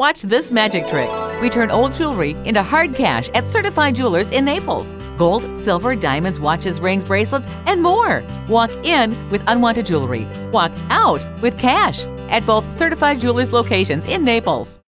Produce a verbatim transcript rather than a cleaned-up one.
Watch this magic trick. We turn old jewelry into hard cash at Certified Jewelers in Naples. Gold, silver, diamonds, watches, rings, bracelets, and more. Walk in with unwanted jewelry. Walk out with cash at both Certified Jewelers locations in Naples.